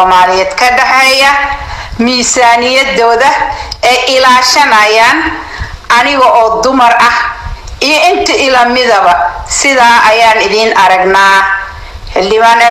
Soomaaliyeed ka dhaxeeya miisaaniyadooda ee ilaashanayaan aniga oo dumar ah iyo inta ila midaba sidaa ayaan idin aragnaa xildhibaan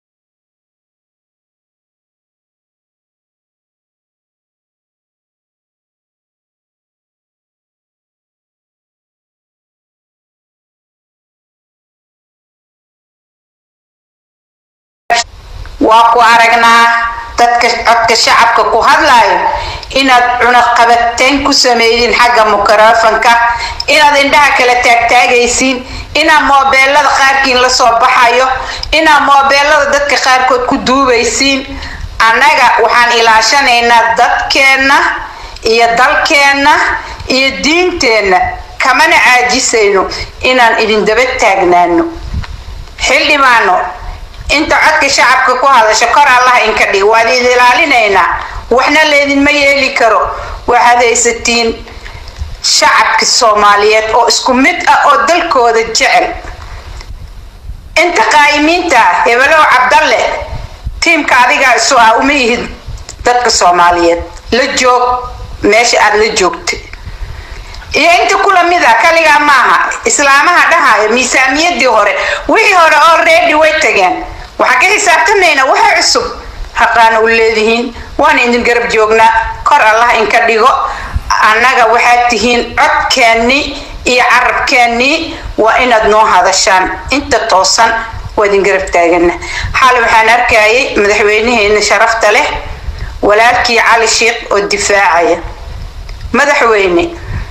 waa ku aragnaa dadka codka shacabka ku hadlayo inaad cunaqabateyn ku sameeyeen xagga mikrofoonka inaad indhaha kala taagtaagaysiin inaad moobeelada qaarkiin la soo baxayo inaad moobeelada dadka qaarkood ku duubaysiin annaga waxaan ilaashanaynaa dadkeena iyo dalkeena iyo diinteena kamana caajisayno inaan idin daba taagnaano xildhibaano inta codka shacabka ku hadasho kor Allah in ka dhig waa idin ilaalinayna waxna leedin ma yeeli karo waxaad haysatiin shacabka Soomaaliyeed oo isku mid ah oo dalkooda jecel inta qaayimiinta hebelo Cabdalle teamka adiga soo ah uma yihid dadka Soomaaliyeed la joog meesha aad la joogtay iyo inta kula mid ah kaliya maaha islaamaha dhahayo miisaaniyadii hore wixii hore already way tageen waxa ka xisaabtanayna waxa cusub xaqaan u leedihiin waan idin garab joognaa kor Allah in ka dhigo annaga waxaad tihiin codkeeni iyo carabkeeni waa inaad noo hadashaan inta toosan waa idin garab taagana xal waxaan arkayay madaxweynaheena sharafta leh walaalkii Cali Sheekh oo difaacaya madaxweyne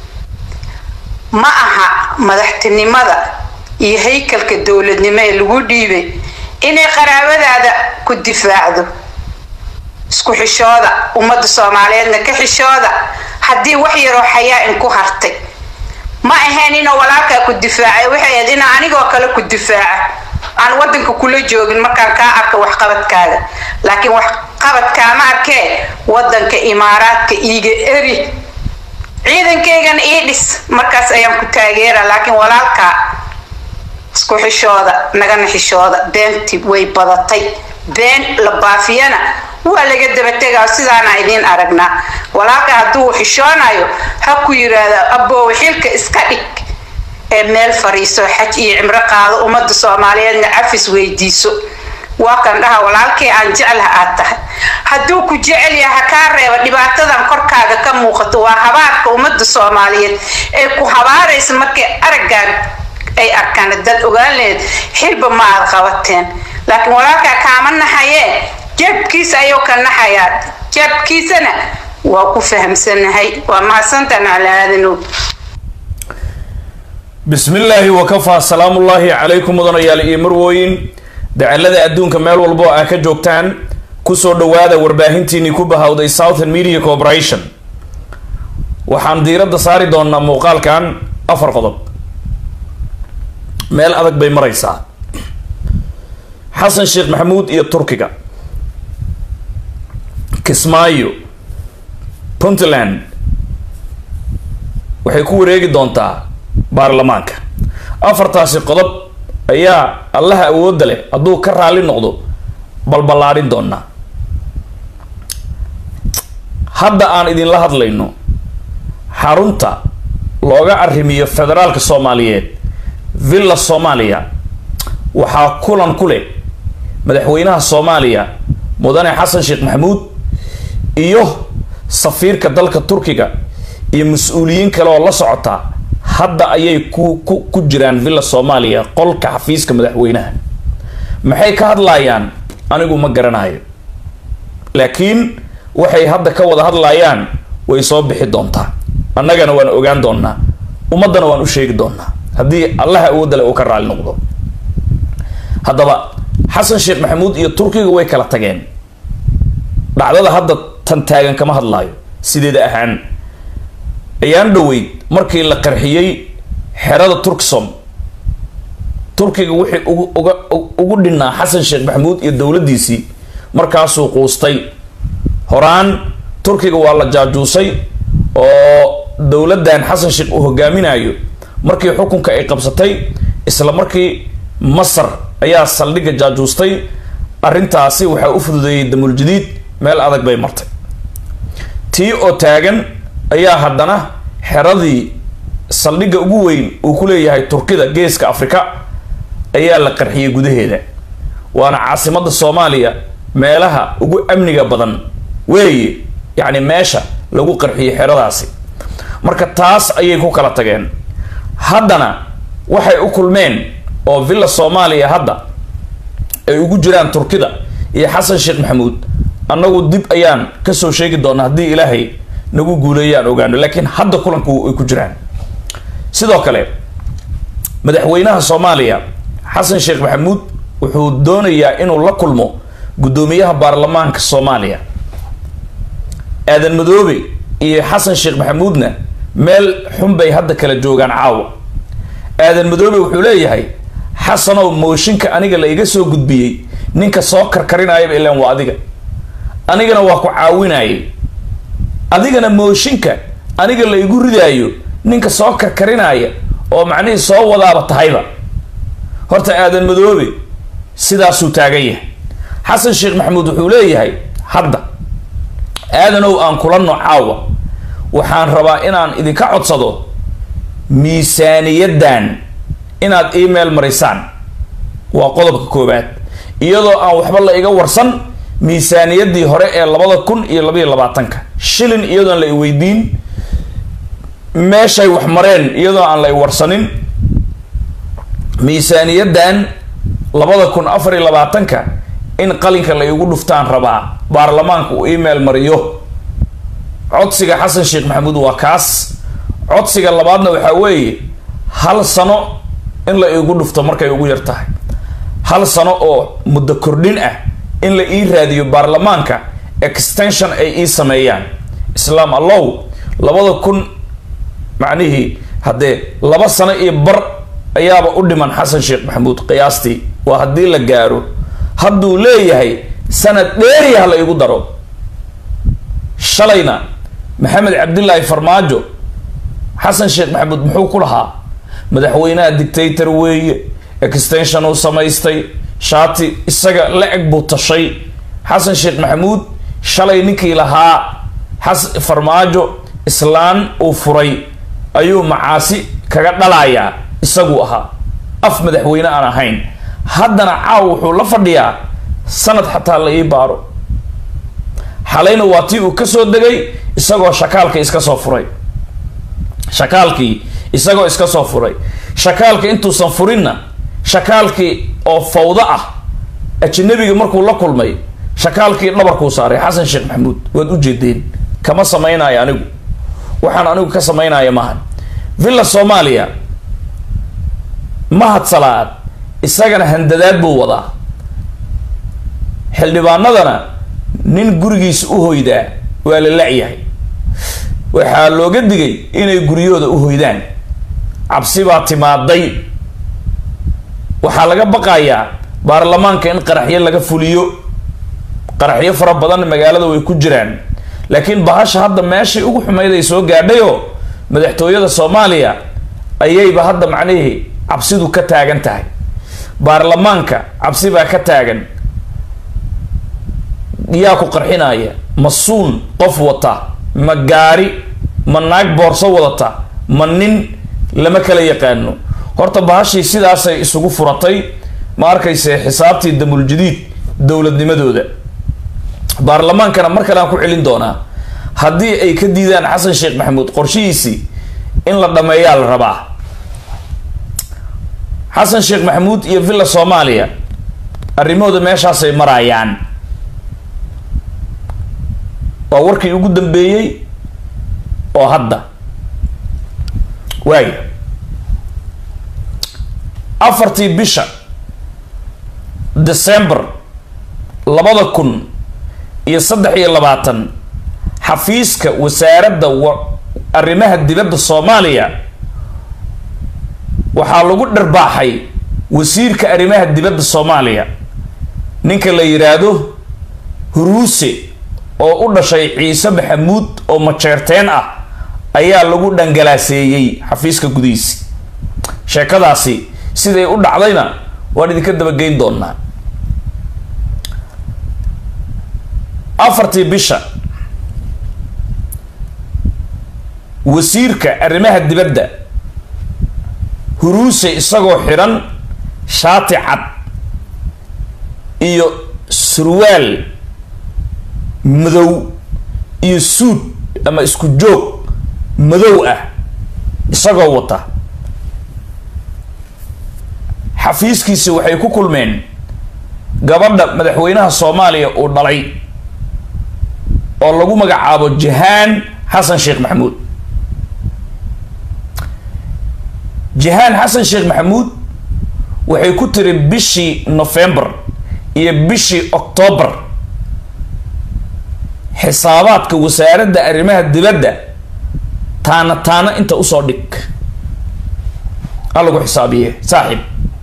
ma aha madaxtinimada iyo haykalka dawladnimo ee lagu dhiibay inay qaraabadaada ku difaacdo isku xishooda ummadda Soomaaliyeedna ka xishooda hadii wax yar oo xayaa in ku hartay ma ahayn inuu walaalka ku difaacay waxay in anigoo kale ku difaaca aan wadanka kula joogin markaan ka arko wax qabadkaaga laakiin wax qabadka ma arkay wadanka Imaaraadka iiga eri ciidankaygan idis markaas ayaan ku taageeraa laakiin walaalka isku xishooda nagana xishooda beenti way badatay been la baafiyana waa laga daba tagaa sidaana idin aragnaa walaalka haduu xishoonayo ha ku yiraahdo abbo xilka iska dhig ee meel fariiso xaj iyo cimro qaado ummadda Soomaaliyeedna afis weydiiso waa kan dhaha walaalkay aan jecelahay aad tahay haduu ku jecel yahay ka reeba dhibaatadan korkaaga ka muuqato waa habaarka ummadda Soomaaliyeed ee ku habaaraysan markay aragaan ay arkaan dad ogaan leed xilba ma aad qabateen laakiin walaalka kaama naxayee jabkiisa ayuu ka naxayaa jabkiisana waa ku fahamsanahay waa mahadsantaan calaadinu bismillaahi wa kafaa salaamullaahi calaykum mudanayaal iyo marwooyin dacalada adduunka meel walbo aa ka joogtaan kusoo dhawaada warbaahintiinii ku bahawday Southern Media Corporation waxaan diiradda saari doonaa muuqaalkan 4 qodob meel adag bay maraysaa Xasan Sheekh Maxamuud iyo Turkiga Kismaayo Puntland waxay ku wareegi doontaa baarlamaanka 4taasi qodob ayaa Allah awood leh haduu ka raali noqdo balbalaarin doona hadda aan idin la hadlayno xarunta looga arrimiyo federaalka Soomaaliyeed Villa Soomaaliya waxaa kulan ku leh madaxweynaha Soomaaliya mudane Xasan Sheekh Maxamuud iyo safiirka dalka Turkiga iyo mas'uuliyiin kale oo la socota hadda ayay ku jiraan Villa Soomaaliya qolka xafiiska madaxweynaha maxay ka hadlayaan anigu ma garanayo laakiin waxay hadda ka wada hadlayaan way soo bixi doontaa annagana waan ogaan doonaa ummadana waan u sheegi doonaa hadii Allah awood leh oo ka raali noqdo hadaba Xasan Sheekh Maxamuud iyo Turkiga way kala tageen dhacdada hadda tan taagan kama hadlayo sideeda ahaan ayaan dhaweyd markii la qarxiyay xerada Turksom Turkiga wixii ugu dhinaa Xasan Sheekh Maxamuud iyo dawladdiisii markaasuu quustay horaan Turkiga waa la jaajuusay oo dawladdan Xasan Sheekh uu hogaaminayo markii xukunka ay qabsatay isla markii Masar ayaa saldhiga jaajuustay arrintaasi waxaa u fududeeyey damul jadiid meel adag bay martay tii oo taagan ayaa haddana xeradii saldhigga ugu weyn uu ku leeyahay turkida geeska afrika ayaa la qarxiyey gudaheeda waana caasimadda soomaaliya meelaha ugu amniga badan weeye yacni meesha lagu qarxiyey xeradaasi marka taas ayay ku kala tageen haddana waxay u kulmeen oo villa soomaaliya hadda ay ugu jiraan turkida iyo xasan sheekh maxamuud annagu dib ayaan kasoo sheegi doonaa haddii ilaahay nagu guuleeyaan ogaano laakiin hadda kulanku ay ku jiraan sidoo kale madaxweynaha soomaaliya xasan sheekh maxamuud wuxuu doonayaa inuu la kulmo guddoomiyaha baarlamaanka soomaaliya aadan madoobe iyo xasan sheekh maxamuudna meel xun bay hadda kala joogaan caawa aadan madoobe wuxuu leeyahay xasanow mooshinka aniga la iga soo gudbiyey ninka soo karkarinayaba ilaan waa adiga anigana waa ku caawinayay adigana mooshinka aniga la igu ridaayo ninka soo karkarinaya oo macnihii soo wadaaba tahayba horta aadan madoobe sidaasuu taagan yahay xasan sheekh maxamuud wuxuu leeyahay hadda aadanow aan kulanno caawa waxaan rabaa inaan idinka codsado miisaaniyaddan inaad email marisaan waa qodobka koowaad iyadoo aan waxba la iga warsan miisaaniyaddii hore ee 2022 shilin iyadoon la i weydiin meeshay wax mareen iyadoo aan la i warsanin miisaaniyaddan 2024 in qalinka la igu dhuftaan rabaa baarlamaanka uu email mariyo codsiga xasan sheekh maxamuud waa kaas codsiga labaadna waxaa weeye hal sano in la igu dhufto markay ugu yar tahay hal sano oo muddo kordhin ah in la ii raadiyo baarlamaanka extension ay ii sameeyaan islaam allow 2000 macnihii haddee 2 sano iyo bar ayaaba u dhiman xasan sheekh maxamuud qiyaastii waa haddii la gaaro hadduu leeyahay sanad dheeriya la igu daro shalayna maxamed cabdillaahi farmaajo xasan sheekh maxamuud muxuu ku lahaa madaxweynaha dictator weeye extension uu samaystay shaati isaga la eg buu tashay xasan sheekh maxamuud shalay ninkii lahaa farmaajo islaan uu furay ayuu macaasi kaga dhalayaa isagu ahaa af madaxweyne aan ahayn haddana caaw wuxuu la fadhiyaa sanad xataa la ii baaro xalayna waa tii uu kasoo degay isagoo shakaalkii iska soo furay shakaalkii isagoo iska soo furay shakaalka intuusan furinna shakaalkii oo fawdo ah ajnabiga markuu la kulmay shakaalkii dhabarkuu saaray xasan sheekh maxamuud waad u jeedeen kama samaynayo anigu waxaan anigu ka samaynaya maahan villa soomaaliya mahad salaad isagana handadaad buu wadaa xildhibaanadana nin gurigiisa u hoydaa waa la lacyahay waxaa looga digay inay guryahooda u hoydaan cabsi baa timaaday waxaa laga baqayaa baarlamaanka in qaraxyo laga fuliyo qaraxyo fara badan magaalada way ku jiraan laakiin bahasha hadda meeshii ugu xumayd ay soo gaadhayoo madaxtooyada soomaaliya ayayba hadda macnihii cabsidu ka taagan tahay baarlamaanka cabsi baa ka taagan yaa ku qarxinaya ma suun qof wata ma gaari ma naag boorso wadata ma nin lama kala yaqaano horta bahashii sidaasay isugu furatay ma arkayse xisaabtii damul jadiid dowladnimadooda baarlamaankana mar kale aan ku celin doonaa haddii ay ka diidaan xasan sheekh maxamuud qorshihiisii in la dhameeyaa la rabaa xasan sheekh maxamuud iyo villa soomaaliya arrimahooda meeshaasay marayaan waa warkii ugu dambeeyey oo hadda waaya 4 bisha December 2023 xafiiska wasaaradda arrimaha dibadda Soomaaliya waxaa lagu dharbaaxay wasiirka arrimaha dibadda Soomaaliya ninka la yiraahdo Huruuse oo u dhashay Ciise Maxamuud oo majeerteen ah ayaa lagu dhangalaaseeyay xafiiska gudihiisa sheekadaasi siday u dhacdayna waan idinka daba geyn doonaa afartii bisha wasiirka arrimaha dibadda huruuse isagoo xiran shaati cad iyo surwaal madow iyo suud ama isku joog madow ah isagoo wata xafiiskiisa waxay ku kulmeen gabadha madaxweynaha Soomaaliya oo dhalay oo lagu magacaabo Jahan Hassan Sheikh Mahmoud. Jahan Hassan Sheikh Mahmoud waxay ku tiri bishii November iyo bishii October xisaabaadka wasaaradda arrimaha dibadda taana inta u soo dhig alagu xisaabiye saaxib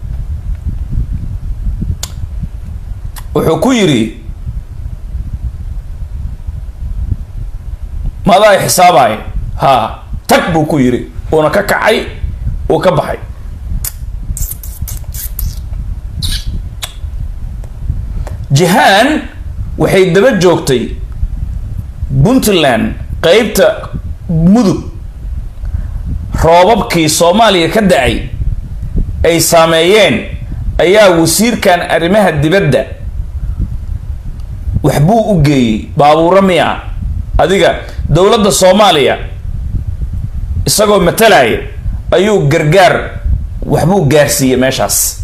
wuxuu ku yiri maada xisaabay ha tag buu ku yiri una ka kacay oo ka baxay Jahan waxay daba joogtay Puntland qaybta mudug roobabkii Soomaaliya ka dhacay ay saameeyeen ayaa wasiirkan arrimaha dibadda waxbuu u geeyay baabuur miya adiga dawladda Soomaaliya isagoo matalay ayuu gargaar waxbuu gaarsiiyay meeshaas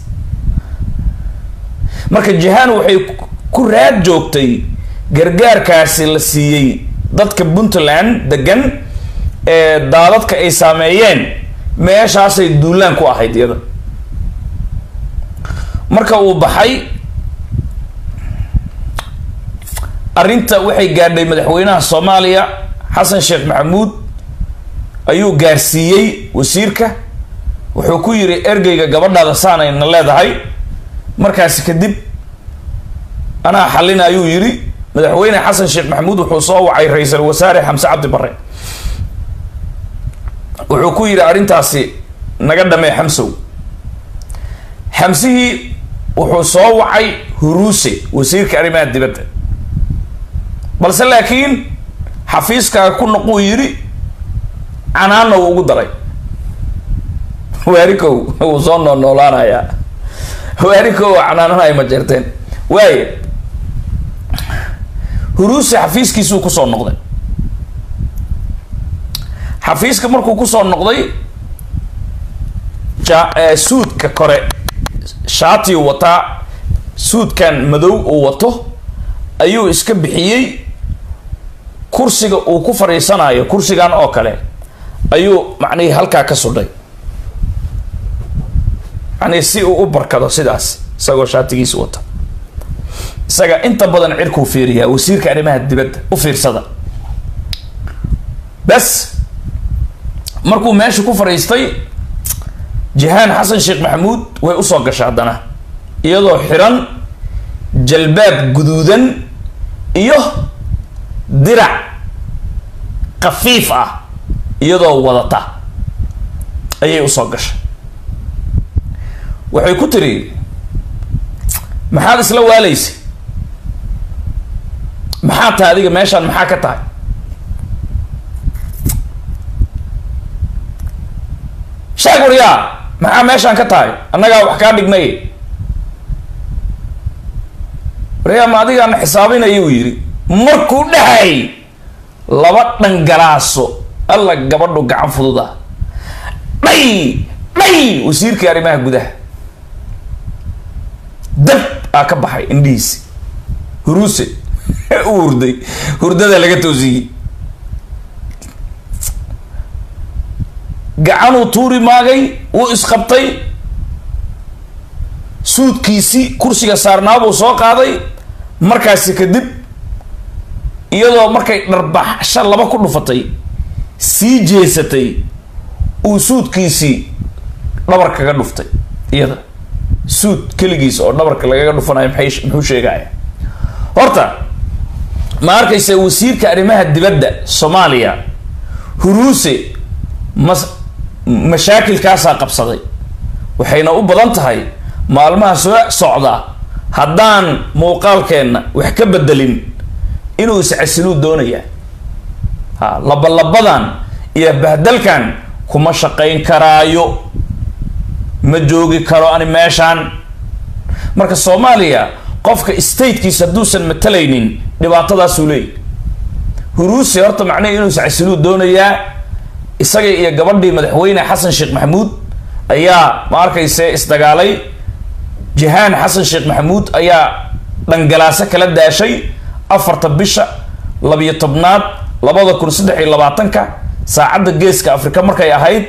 marka Jahan waxay ku raad joogtay gargaarkaasi la siiyay dadka Puntland degan ee daadadka ay saameeyeen meeshaas ay duulaan ku ahayd iyada marka uu baxay arinta waxay gaadhay madaxweynaha Soomaaliya Hassan Sheikh Mahmoud ayuu gaarsiiyay wasiirka wuxuu ku yiri ergeyga gabadhaada saanayna leedahay markaas kadib ana xalina ayuu yiri madaxweyne Hassan Sheikh Mahmoud wuxuu soo wacay ra'iisul wasaare Xamse Cabdi Barre wuxuu ku yiri arintaasi naga dhamay Xamsihi wuxuu soo wacay Huruuse wasiirka arrimaha dibadda balse laakiin xafiiska ku noqo yiri anaana ugu daray waariko uu soo noolaanaya waariko anaana ay ma jirteen way Huruuse xafiiskiisu ku soo noqday xafiiska markuu ku soo noqday suudka kore shaati wata suudkan madow uu wato ayuu iska bixiyay kursiga uu ku fariisanayo kursigan oo kale ayuu macnii halka ka sudhay ani si uu u barkado sidaas isagoo shaatigiisa wata isaga inta badan cirku fiiriya wasiirka arrimaha dibadda u fiirsada bas markuu meesha ku fariistay Jahan Hassan Sheikh Mahmoud way u soo gashay hadana iyadoo xiran jalbaab guduudan iyo dirac qafiif ah iyadoo wadata ayay u soo gashay waxay ku tiri maxaad isla waalaysay maxaa tahay adiga meeshan maxaa ka tahay sheeguriya maxaa meeshan ka tahay annaga wax ka dhignay riya ma adiga aan xisaabinay uu yiri markuu dhahay laba dhangalaaso alla gabadhu gacan fududa bay wasiirka arrimaha gudaha dab ka baxay indhiisi Huruuse urday hurdada laga toosiyay gacanu tuuri maagay uu isqabtay suudkiisi kursiga saarnaabuu soo qaaday markaas kadib iyadoo markay dharbaxsha laba ku dhufatay sii jeesatay uu suudkiisi dhabar kaga dhuftay iyada suud kaligiisa oo dhabarka lagaga dhufanayo muxuu sheegaya horta ma arkaysa wasiirka arrimaha dibadda Soomaaliya Huruuse mashaakilkaas qabsaday waxayna u badan tahay maalmaha soo socda haddaan muuqaalkeena wax ka bedelin inuu iscasilu doonaya ha labadan iyo bahdalkan kuma shaqayn karaayo ma joogi karo ani meeshan marka Soomaaliya qofka state-kiisa haduusan matalaynin dhibaatadaas uu leeyahay huruusi horta macnaheedu inuu iscasilu doonaya isaga iyo gabadhii madaxweyne Xasan Sheekh Maxamuud ayaa ma arkayse isdagaalay Jihaan Xasan Sheekh Maxamuud ayaa dhangalaaso kala daashay 4 bisha 12aad 2023 saacada geeska Afrika markay ahayd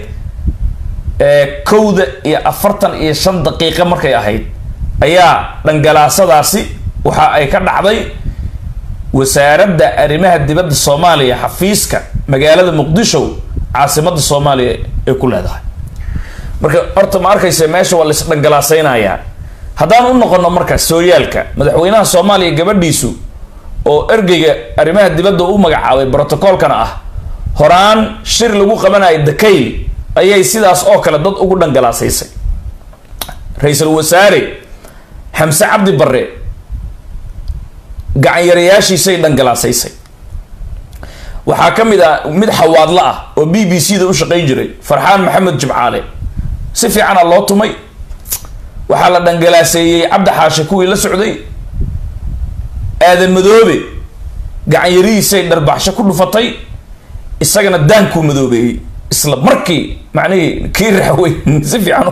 1:45 daqiiqo markay ahayd ayaa dhangalaasadaasi waxa ay ka dhacday wasaaradda arrimaha dibadda Soomaaliya xafiiska magaalada Muqdisho caasimada Soomaaliya ee ku leedahay marka horta ma arkayse meesha waa la isdhangalaasaynaya haddaan u noqono marka sooyaalka madaxweynaha Soomaaliya gabadhiisu oo ergeyga arrimaha dibadda u magacaabay protocolkana ah horaan shir lagu qabanayo Dakayl ayay sidaas oo kale dad ugu dhangalaasaysay ra'iisul wasaare Xamse Cabdi Barre gacan yarayaashiisay dhangalaasaysay waxaa ka mid ah mid xawaadla ah oo BBC-da u shaqayn jiray Farxaan Maxamed Jimcaale si fiican loo tumay waxaa la dhangalaaseeyay Cabdi Xaashi kuwii la socday aadan madoobe gacan yarihiisay dharbaxsho ku dhufatay isagana daanku madoobeeyay isla markii macnaheedu kii raaway si fiican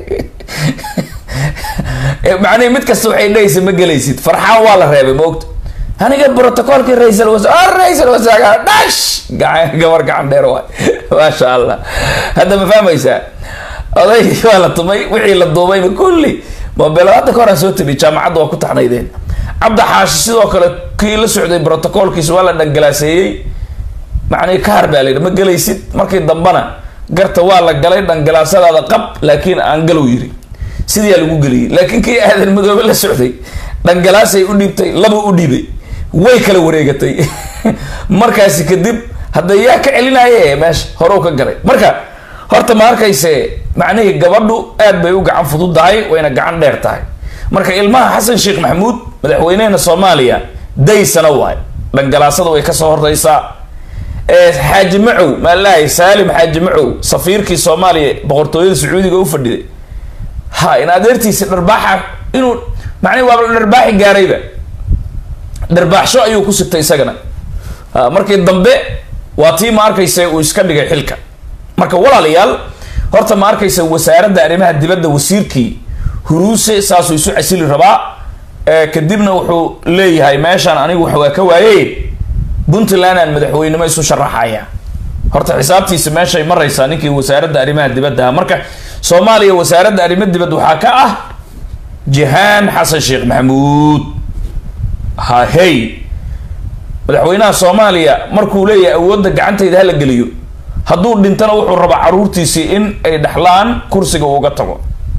macnaheedu mid kasta waxay dhaysa ma galaysid Farxaan waa la reebay moogta aniga protocolkii ra'iisul wasaaraha dash gabar gacan dheer waay ma sha Allah hada ma fahmaysaa oday waa la tumay wixii la duubay kulli mobilada ka hor soo tabi jaamacadda waa ku taxnaydeen Cabdi Xaashi sidoo kale kii la socday protocolkiisa waa la dhangalaaseeyay macnaheedu ka harbaalay ma galaysid markii dambana garta waa la galay dhangalaasadaada qab laakiin aan galow yiri sidii lagu galiyay laakiin kii aadan madoobe la socday dhangalaasay u dhibtay laba u dhibay way kala wareegatay markaasi kadib hadda yaa ka celinaaye meesha hore ka galay marka horta ma arkayse macnaheedu gabadhu aad bay u gacan fududahay wayna gacan dheer tahay marka ilmaha Xasan Sheekh Maxamuud madaxweynaha Soomaaliya daysana waay dhangalaasada way ka soo horeysaa Xaaji Macow Maalaay Saalim Xaaji Macow safiirkii Soomaaliya boqortooyada Sacuudiga u fadhiday ha in adeertiisa dharbaaxa inuu macnaheedu waa dharbaaxi gaarayba dharbaaxsho ayuu ku sitay isagana markii dambe waa tii ma arkayse uu iska dhigay xilka marka walaalayaal horta ma arkayse wasaaradda arrimaha dibadda wasiirkii huruuse saasuu isu casili rabaa kadibna wuxuu leeyahay meeshan anigu waxa ka waayay Puntland aan madaxweynimo isu sharaxaya horta xisaabtiisa meeshay maraysaa ninkii wasaaradda arrimaha dibadda marka Soomaaliya wasaaradda arrimaha dibadda waxa ka ah Jihaan Xasan Sheekh Maxamuud ha hey madaxweynaha Soomaaliya markuu leeyahay awoodda gacantayda la galiyo hadduu dhintana wuxuu rabaa caruurtiisii in ay dhaxlaan kursiga uga tago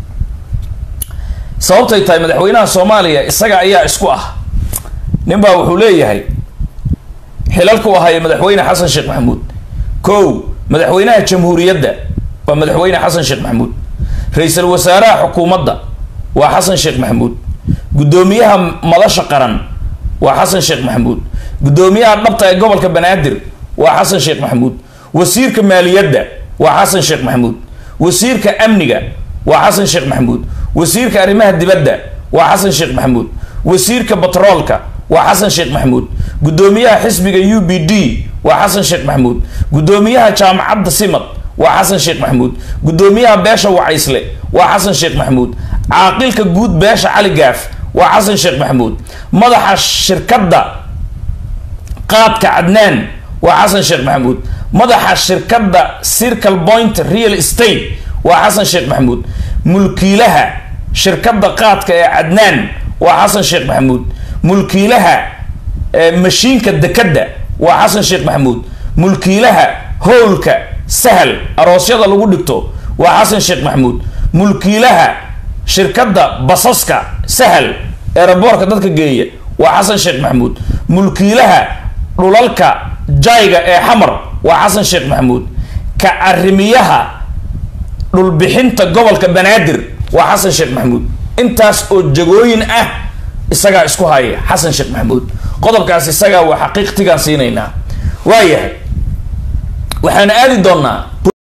sababtay tahay madaxweynaha Soomaaliya isaga ayaa isku ah ninba wuxuu leeyahay xilalku ahay madaxweyne Xasan Sheekh Maxamuud koow madaxweynaha jamhuuriyadda waa madaxweyne Xasan Sheekh Maxamuud ra'iisul wasaaraha xukuumadda waa Xasan Sheekh Maxamuud gudoomiyaha madasha qaran waa Xasan Sheekh Maxamuud gudoomiyaha dhabta ee gobolka Banaadir waa Xasan Sheekh Maxamuud wasiirka maaliyadda waa Xasan Sheekh Maxamuud wasiirka amniga waa Xasan Sheekh Maxamuud wasiirka arrimaha dibadda waa Xasan Sheekh Maxamuud wasiirka batroolka waa Xasan Sheekh Maxamuud gudoomiyaha xisbiga UBD waa Xasan Sheekh Maxamuud gudoomiyaha jaamacadda Simad waa Xasan Sheekh Maxamuud gudoomiyaha beesha Wacaysle waa Xasan Sheekh Maxamuud caaqilka guud beesha Cali Gaaf waa Xasan Sheekh Maxamuud madaxa shirkadda qaadka Cadnaan waa Xasan Sheekh Maxamuud madaxa shirkadda Circle Point Real Estate waa Xasan Sheekh Maxamuud mulkiilaha shirkadda qaadka ee Cadnaan waa Xasan Sheekh Maxamuud mulkiilaha mashiinka dekada waa Xasan Sheekh Maxamuud mulkiilaha howlka sahal aroosyada lagu dhigto waa Xasan Sheekh Maxamuud mulkiilaha shirkadda basaska sahal airportka dadka geeya waa Xasan Sheekh Maxamuud mulkiilaha dhulalka jayga ee xamar waa Xasan Sheekh Maxamuud ka arrimiyaha dhul bixinta gobolka Banaadir waa Xasan Sheekh Maxamuud intaas oo jagooyin ah isaga isku haya Xasan Sheekh Maxamuud qodobkaas isaga waa xaqiiqtigaan siinaynaa waayahay waxaan aadi doonaa